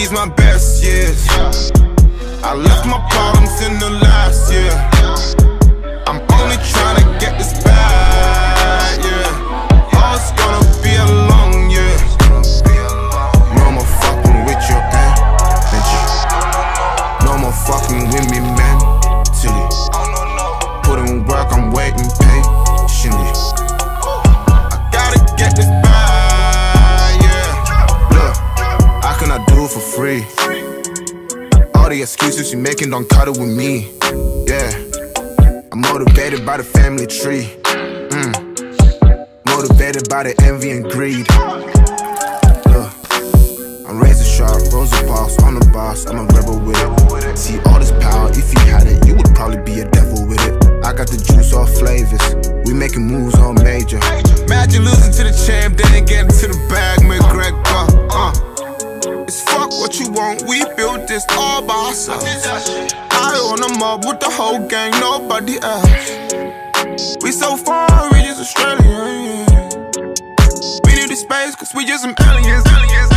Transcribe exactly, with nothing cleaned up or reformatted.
these my best years. I left my problems in the last year. I'm only trying to get this back, yeah. Oh, it's gonna be a long year. No more fucking with your energy. No more fucking with me mentally. Put in work, I'm waiting patiently. I gotta get this back, yeah. Look, how can I do it for free? All the excuses you making don't cut it with me, yeah. I'm motivated by the family tree, mm. Motivated by the envy and greed. Look, I'm razor sharp, rose the boss, I'm the boss, I'm a rebel with it. See all this power, if you had it, you would probably be a devil with it. I got the juice, all flavors, we making moves on major. Imagine losing to the champ, then getting to the bag, McGregor, uh. It's fuck what you want, we built this all by ourselves. I on the mob with the whole gang, nobody else. We so far, we just Australian, yeah. We need the space, cause we just some aliens, aliens.